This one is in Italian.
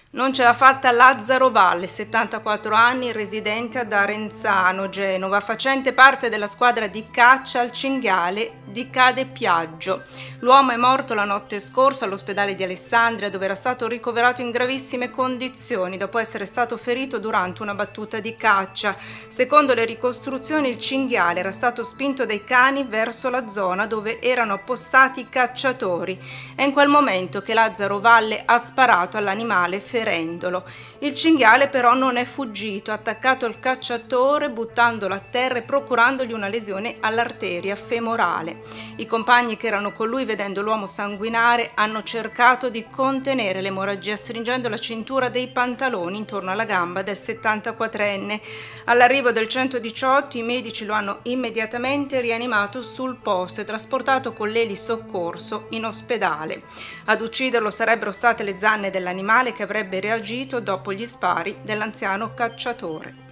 Non ce l'ha fatta Lazzaro Valle, 74 anni, residente ad Arenzano, Genova, facente parte della squadra di caccia al cinghiale di Cade Piaggio. L'uomo è morto la notte scorsa all'ospedale di Alessandria, dove era stato ricoverato in gravissime condizioni dopo essere stato ferito durante una battuta di caccia. Secondo le ricostruzioni, il cinghiale era stato spinto dai cani verso la zona dove erano appostati i cacciatori. È in quel momento che Lazzaro Valle ha sparato all'animale ferendolo. Il cinghiale però non è fuggito, ha attaccato il cacciatore buttandolo a terra e procurandogli una lesione all'arteria femorale. I compagni che erano con lui, vedendo l'uomo sanguinare, hanno cercato di contenere l'emorragia stringendo la cintura dei pantaloni intorno alla gamba del 74enne. All'arrivo del 118 i medici lo hanno immediatamente rianimato sul posto e trasportato con l'elisoccorso in ospedale. Ad ucciderlo sarebbero state le zanne dell'animale, che avrebbe reagito dopo gli spari dell'anziano cacciatore.